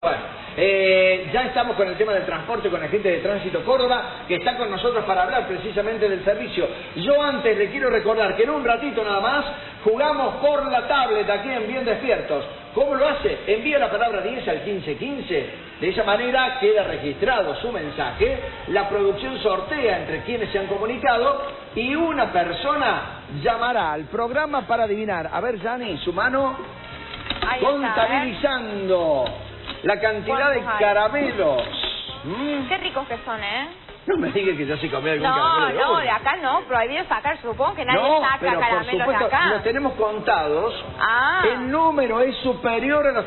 Bueno, ya estamos con el tema del transporte con la gente de Tránsito Córdoba, que está con nosotros para hablar precisamente del servicio. Yo antes le quiero recordar que en un ratito nada más jugamos por la tablet aquí en Bien Despiertos. ¿Cómo lo hace? Envía la palabra 10 al 1515. De esa manera queda registrado su mensaje. La producción sortea entre quienes se han comunicado y una persona llamará al programa para adivinar. A ver, Yanni, su mano. Ahí contabilizando la cantidad de caramelos. Qué ricos que son, ¿eh? No me digas que yo sí comí algún caramelo. No, de acá no, prohibido sacar, supongo que nadie saca pero caramelos por supuesto, de acá. los tenemos contados. El número es superior a los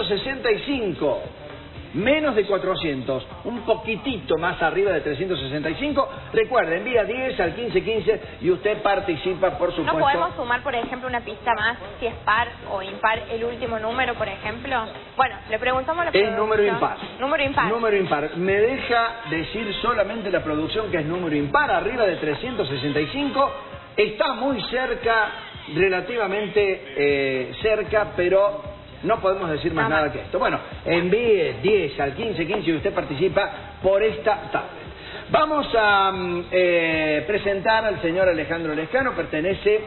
365. Menos de 400, un poquitito más arriba de 365. Recuerda, envía 10 al 1515 y usted participa, por supuesto. ¿No podemos sumar, por ejemplo, una pista más, si es par o impar el último número, por ejemplo? Bueno, le preguntamos a la producción. Es número impar. Número impar. Número impar. Me deja decir solamente la producción que es número impar, arriba de 365. Está muy cerca, relativamente cerca, pero no podemos decir más nada que esto. Bueno, envíe 10 al 1515 y usted participa por esta tablet. Vamos a presentar al señor Alejandro Lescano, pertenece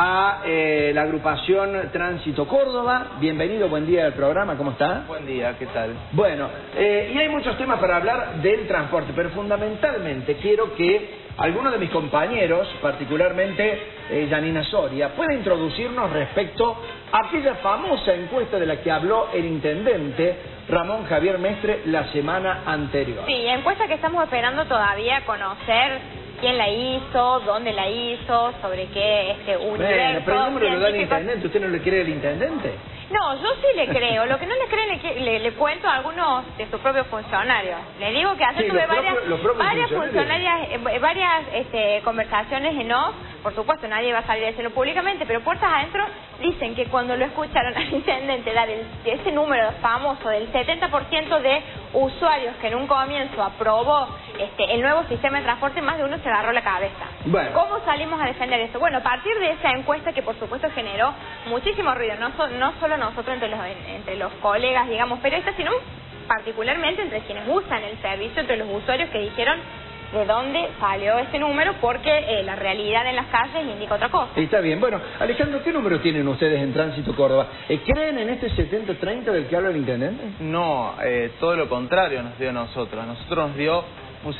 a la agrupación Tránsito Córdoba. Bienvenido, buen día al programa, ¿cómo está? Buen día, ¿qué tal? Bueno, y hay muchos temas para hablar del transporte, pero fundamentalmente quiero que algunos de mis compañeros, particularmente Yanina Soria, pueda introducirnos respecto a aquella famosa encuesta de la que habló el intendente Ramón Javier Mestre la semana anterior. Sí, encuesta que estamos esperando todavía conocer quién la hizo, dónde la hizo, sobre qué universo. Bueno, pero el número lo da el intendente, ¿usted no le cree al intendente? No, yo sí le creo. Lo que no le creo le cuento a algunos de sus propios funcionarios. Le digo que ayer tuve varias funcionarias, varias conversaciones en off. Por supuesto, nadie va a salir a decirlo públicamente, pero puertas adentro dicen que cuando lo escucharon al intendente dar ese número famoso del 70% de usuarios que en un comienzo aprobó el nuevo sistema de transporte, más de uno se agarró la cabeza. Bueno. ¿Cómo salimos a defender esto? Bueno, a partir de esa encuesta que por supuesto generó muchísimo ruido, no solo nosotros entre los colegas, digamos, periodistas, sino particularmente entre quienes usan el servicio, entre los usuarios que dijeron de dónde salió ese número, porque la realidad en las calles indica otra cosa. Está bien. Bueno, Alejandro, ¿qué número tienen ustedes en Tránsito Córdoba? ¿Creen en este 70-30 del que habla el intendente? No, todo lo contrario nos dio a nosotros. A nosotros nos dio un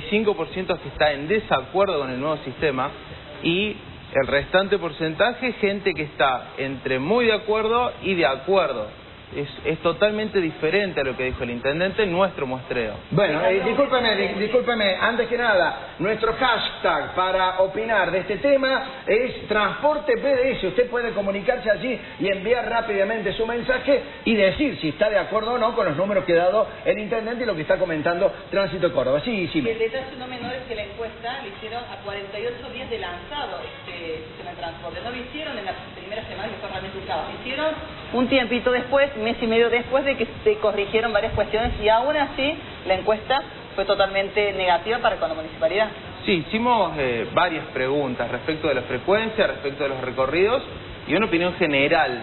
65% que está en desacuerdo con el nuevo sistema y el restante porcentaje, gente que está entre muy de acuerdo y de acuerdo. Es totalmente diferente a lo que dijo el intendente en nuestro muestreo. Bueno, discúlpeme, antes que nada, nuestro hashtag para opinar de este tema es Transporte PDS. Usted puede comunicarse allí y enviar rápidamente su mensaje y decir si está de acuerdo o no con los números que ha dado el intendente y lo que está comentando Tránsito Córdoba. Sí. El detalle no menor es que la encuesta la hicieron a 48 días de lanzado este sistema de transporte. No lo hicieron en la primera semana que fue realmente un caos. Lo hicieron un tiempito después, mes y medio después de que se corrigieron varias cuestiones y aún así la encuesta fue totalmente negativa para con la municipalidad. Sí, hicimos varias preguntas respecto de la frecuencia, respecto de los recorridos y una opinión general.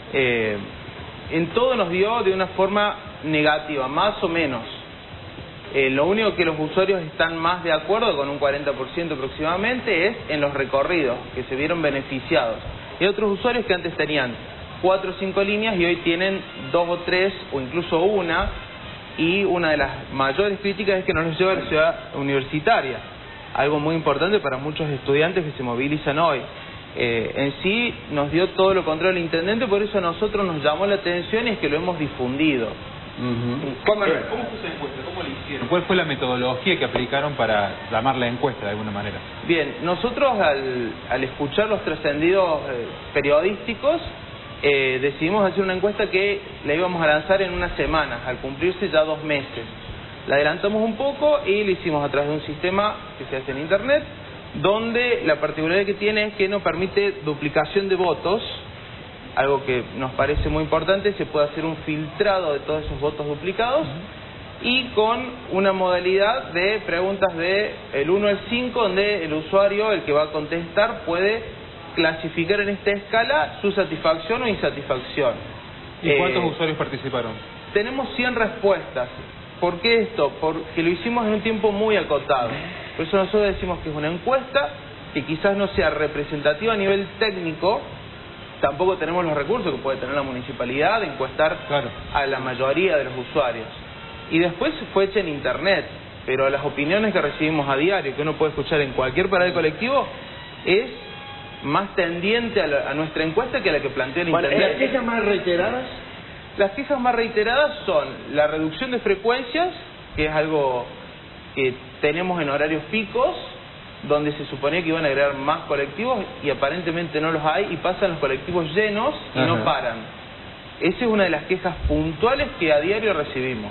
En todo nos dio de una forma negativa, más o menos. Lo único que los usuarios están más de acuerdo, con un 40% aproximadamente, es en los recorridos, que se vieron beneficiados. Y hay otros usuarios que antes tenían 4 o 5 líneas y hoy tienen 2 o 3 o incluso una, y una de las mayores críticas es que no les lleva a la ciudad universitaria, algo muy importante para muchos estudiantes que se movilizan hoy. En sí nos dio todo lo contrario el intendente, por eso a nosotros nos llamó la atención y es que lo hemos difundido. ¿Cómo fue esa encuesta? ¿Cómo la hicieron? ¿Cuál fue la metodología que aplicaron para llamar la encuesta de alguna manera? Bien, nosotros al escuchar los trascendidos periodísticos decidimos hacer una encuesta que la íbamos a lanzar en unas semanas, al cumplirse ya 2 meses. La adelantamos un poco y lo hicimos a través de un sistema que se hace en internet, donde la particularidad que tiene es que no permite duplicación de votos, algo que nos parece muy importante. Se puede hacer un filtrado de todos esos votos duplicados y con una modalidad de preguntas de el 1 al 5, donde el usuario, el que va a contestar, puede clasificar en esta escala su satisfacción o insatisfacción. ¿Y cuántos usuarios participaron? tenemos 100 respuestas. ¿Por qué esto? Porque lo hicimos en un tiempo muy acotado. Por eso nosotros decimos que es una encuesta que quizás no sea representativa a nivel técnico. Tampoco tenemos los recursos que puede tener la municipalidad de encuestar a la mayoría de los usuarios. Y después fue hecha en internet, pero las opiniones que recibimos a diario, que uno puede escuchar en cualquier parada de colectivo, es más tendiente a nuestra encuesta que a la que plantea el internet. ¿Las quejas más reiteradas? Las quejas más reiteradas son la reducción de frecuencias, que es algo que tenemos en horarios picos, donde se suponía que iban a agregar más colectivos y aparentemente no los hay, y pasan los colectivos llenos y no paran. Esa es una de las quejas puntuales que a diario recibimos.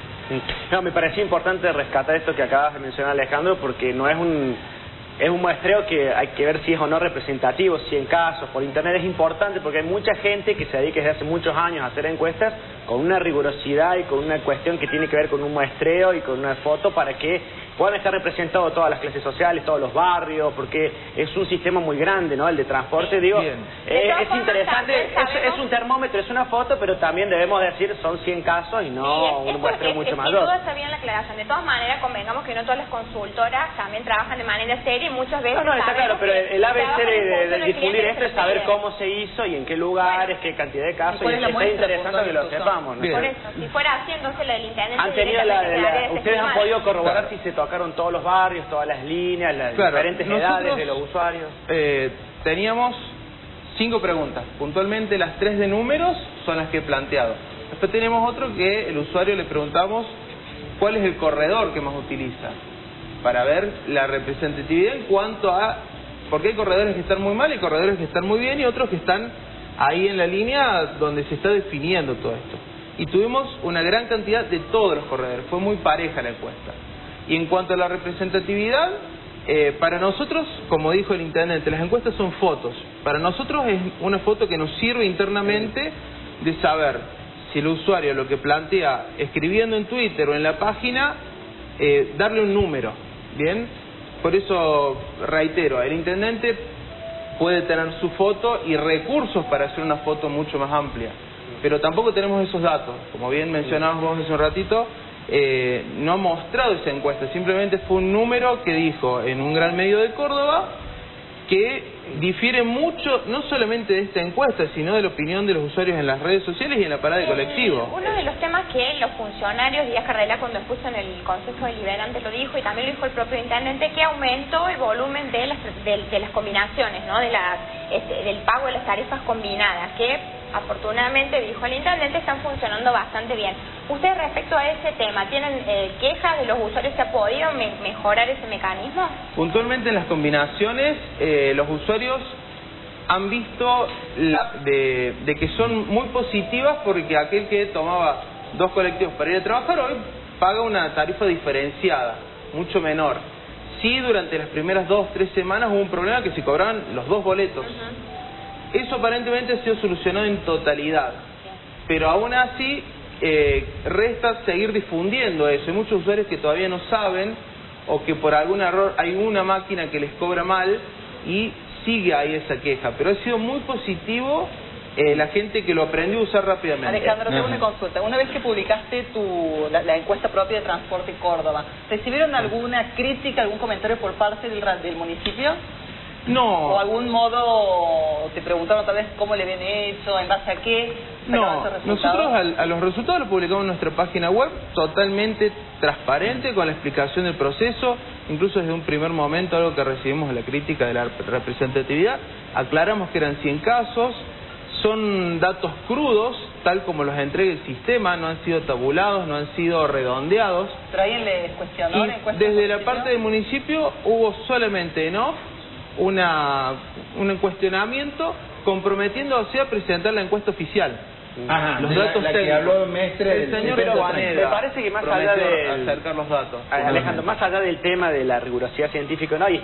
No, me parecía importante rescatar esto que acabas de mencionar, Alejandro, porque no es un muestreo que hay que ver si es o no representativo, 100 casos por internet. Es importante porque hay mucha gente que se dedica desde hace muchos años a hacer encuestas con una rigurosidad y con una cuestión que tiene que ver con un muestreo y con una foto para que puedan estar representados todas las clases sociales, todos los barrios, porque es un sistema muy grande, ¿no? El de transporte, digo, es interesante, es un termómetro, es una foto, pero también debemos decir son 100 casos y no un muestreo mucho mayor. Sin duda está bien la aclaración. De todas maneras, convengamos que no todas las consultoras también trabajan de manera seria y muchas veces... No, está claro, pero el ABC de difundir esto es saber cómo se hizo y en qué lugares, qué cantidad de casos, y es interesante que lo sepamos, ¿no? Por eso, si fuera así, entonces la del intendente... Han tenido ustedes han podido corroborar si se tocaron todos los barrios, todas las líneas, las diferentes edades de los usuarios. Teníamos 5 preguntas. Puntualmente las 3 de números son las que he planteado. Después tenemos otro que el usuario le preguntamos cuál es el corredor que más utiliza, para ver la representatividad en cuanto a... Porque hay corredores que están muy mal, hay corredores que están muy bien y otros que están ahí en la línea donde se está definiendo todo esto. Y tuvimos una gran cantidad de todos los corredores, fue muy pareja la encuesta. Y en cuanto a la representatividad, para nosotros, como dijo el intendente, las encuestas son fotos. Para nosotros es una foto que nos sirve internamente de saber si el usuario lo que plantea escribiendo en Twitter o en la página, darle un número, ¿bien? Por eso reitero, el intendente puede tener su foto y recursos para hacer una foto mucho más amplia, pero tampoco tenemos esos datos. Como bien mencionabas vos hace un ratito, no ha mostrado esa encuesta, simplemente fue un número que dijo en un gran medio de Córdoba que difiere mucho, no solamente de esta encuesta, sino de la opinión de los usuarios en las redes sociales y en la parada de colectivo. Uno de los temas que los funcionarios, Díaz Carrera, cuando expuso en el Consejo Deliberante lo dijo, y también lo dijo el propio intendente, que aumentó el volumen de las combinaciones, ¿no? Del pago de las tarifas combinadas, que afortunadamente, dijo el intendente, están funcionando bastante bien. ¿Ustedes respecto a ese tema tienen quejas de los usuarios? ¿Se ha podido mejorar ese mecanismo? Puntualmente en las combinaciones, los usuarios han visto de que son muy positivas, porque aquel que tomaba 2 colectivos para ir a trabajar hoy paga una tarifa diferenciada, mucho menor. Sí, durante las primeras 2 o 3 semanas hubo un problema que se cobraban los 2 boletos. Eso aparentemente ha sido solucionado en totalidad, pero aún así resta seguir difundiendo eso. Hay muchos usuarios que todavía no saben, o que por algún error hay una máquina que les cobra mal y sigue ahí esa queja, pero ha sido muy positivo la gente que lo aprendió a usar rápidamente. Alejandro, tengo una consulta. Una vez que publicaste la encuesta propia de Transporte Córdoba, ¿recibieron alguna crítica, algún comentario por parte del municipio? No. ¿O algún modo te preguntaron tal vez cómo le habían hecho, en base a qué? No, nosotros a los resultados los publicamos en nuestra página web, totalmente transparente, con la explicación del proceso. Incluso desde un primer momento, algo que recibimos la crítica de la representatividad, aclaramos que eran 100 casos, son datos crudos, tal como los entrega el sistema, no han sido tabulados, no han sido redondeados. ¿Pero alguien les cuestionó la encuesta? Desde la parte del municipio hubo solamente en off un cuestionamiento comprometiéndose a presentar la encuesta oficial. Ajá, los datos la técnicos. Que habló el Mestre el señor me parece que más allá de acercar los datos. Alejandro, más allá del tema de la rigurosidad científica, ¿no? Y está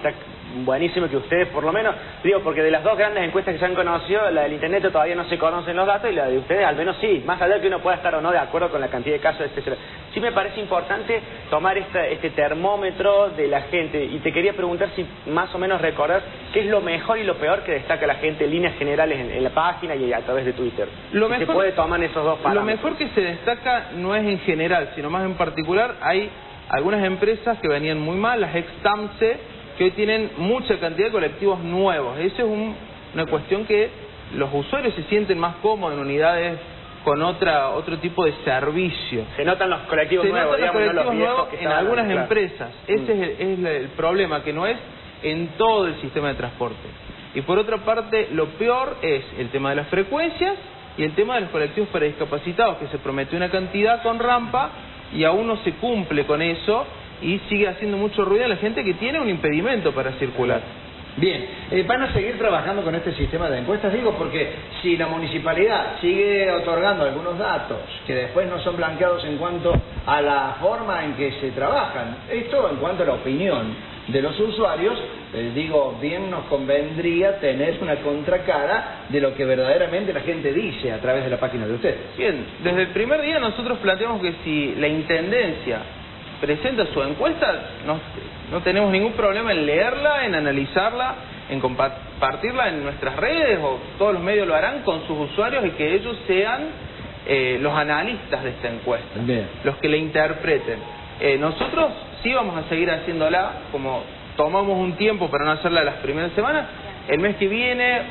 buenísimo que ustedes, por lo menos, digo, porque de las dos grandes encuestas que se han conocido, la del internet todavía no se conocen los datos y la de ustedes al menos sí, más allá de que uno pueda estar o no de acuerdo con la cantidad de casos, etcétera. Sí me parece importante tomar este termómetro de la gente y te quería preguntar si más o menos recordás qué es lo mejor y lo peor que destaca la gente en líneas generales en la página y a través de Twitter. Se puede tomar esos dos parámetros. Lo mejor que se destaca no es en general, sino más en particular. Hay algunas empresas que venían muy mal, las ex-TAMSE, que hoy tienen mucha cantidad de colectivos nuevos. Eso es una cuestión que los usuarios se sienten más cómodos en unidades con otro tipo de servicio. Se notan los colectivos nuevos, digamos, no los viejos que en algunas empresas. Ese es el problema, que no es en todo el sistema de transporte. Y por otra parte, lo peor es el tema de las frecuencias y el tema de los colectivos para discapacitados, que se prometió una cantidad con rampa y aún no se cumple con eso y sigue haciendo mucho ruido a la gente que tiene un impedimento para circular. Bien, ¿van a seguir trabajando con este sistema de encuestas? Digo, porque si la municipalidad sigue otorgando algunos datos que después no son blanqueados en cuanto a la forma en que se trabajan, esto en cuanto a la opinión de los usuarios, digo, bien nos convendría tener una contracara de lo que verdaderamente la gente dice a través de la página de ustedes. Bien, desde el primer día nosotros planteamos que si la Intendencia presenta su encuesta, no tenemos ningún problema en leerla, en analizarla, en compartirla en nuestras redes, o todos los medios lo harán con sus usuarios, y que ellos sean los analistas de esta encuesta, bien, los que la interpreten. Nosotros sí vamos a seguir haciéndola, como tomamos un tiempo para no hacerla las primeras semanas, el mes que viene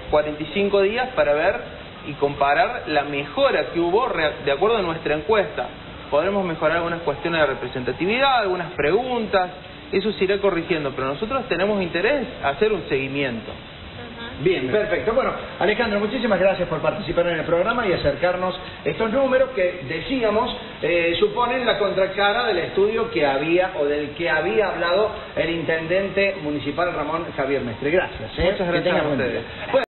45 días para ver y comparar la mejora que hubo de acuerdo a nuestra encuesta. Podremos mejorar algunas cuestiones de representatividad, algunas preguntas, eso se irá corrigiendo, pero nosotros tenemos interés en hacer un seguimiento. Bien, perfecto. Bueno, Alejandro, muchísimas gracias por participar en el programa y acercarnos estos números que, decíamos, suponen la contracara del estudio que había, o del que había hablado el intendente municipal Ramón Javier Mestre. Gracias. Muchas gracias a ustedes. Bueno,